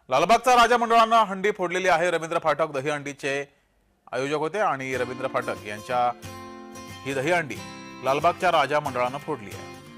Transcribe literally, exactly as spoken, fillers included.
लालबागचा राजा मंडळानं हंडी फोडलेली आहे। रवींद्र फाटक दहीहंडीचे आयोजक होते आणि रवींद्र फाटक यांच्या ही दहीहंडी लालबागच्या राजा मंडळानं फोडली आहे।